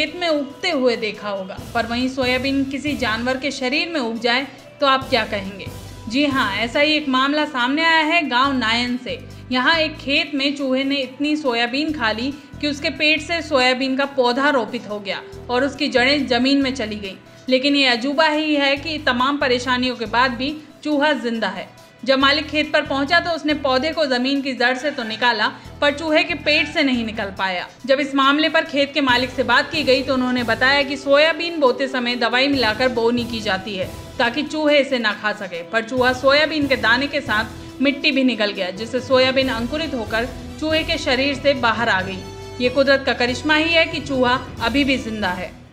खेत में उगते हुए देखा होगा, पर वहीं सोयाबीन किसी जानवर के शरीर में उग जाए तो आप क्या कहेंगे? जी हाँ, ऐसा ही एक मामला सामने आया है गांव नायन से। यहाँ एक खेत में चूहे ने इतनी सोयाबीन खा ली कि उसके पेट से सोयाबीन का पौधा रोपित हो गया और उसकी जड़ें जमीन में चली गईं। लेकिन ये अजूबा ही है कि तमाम परेशानियों के बाद भी चूहा जिंदा है। जब मालिक खेत पर पहुंचा तो उसने पौधे को जमीन की जड़ से तो निकाला, पर चूहे के पेट से नहीं निकल पाया। जब इस मामले पर खेत के मालिक से बात की गई तो उन्होंने बताया कि सोयाबीन बोते समय दवाई मिलाकर बोनी की जाती है ताकि चूहे इसे ना खा सके, पर चूहा सोयाबीन के दाने के साथ मिट्टी भी निकल गया, जिससे सोयाबीन अंकुरित होकर चूहे के शरीर से बाहर आ गई। ये कुदरत का करिश्मा ही है कि चूहा अभी भी जिंदा है।